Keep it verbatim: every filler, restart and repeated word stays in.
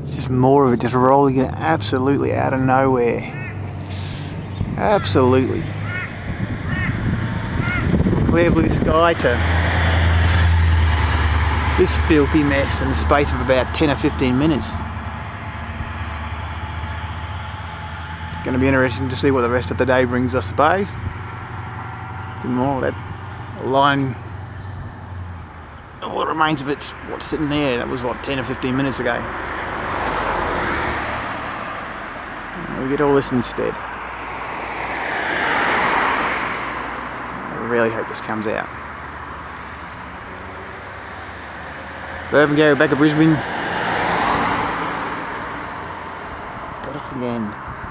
It's just more of it just rolling it absolutely out of nowhere. Absolutely. From clear blue sky to this filthy mess in the space of about ten or fifteen minutes. It's going to be interesting to see what the rest of the day brings, I suppose. Do more of that line. What remains of it's what's sitting there. That was what, ten or fifteen minutes ago. We get all this instead. I really hope this comes out. Bourbon Gary back at Brisbane. Got us again.